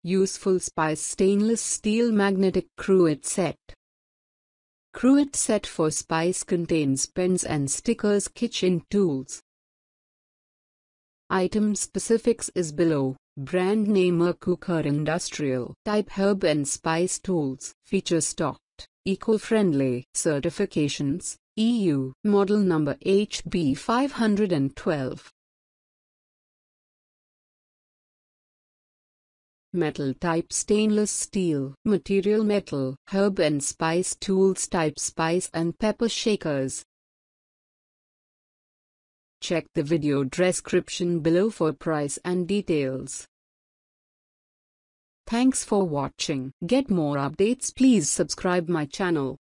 Useful spice stainless steel magnetic Cruet set. Cruet set for spice contains pens and stickers, kitchen tools. Item specifics is below. Brand name UrCooKer-INDUSTRIAL. Type herb and spice tools. Feature stocked. Eco-friendly. Certifications EU. Model number HB 512. Metal type stainless steel. Material metal. Herb and spice tools type spice and pepper shakers. Check the video description below for price and details. Thanks for watching. Get more updates, please subscribe my channel.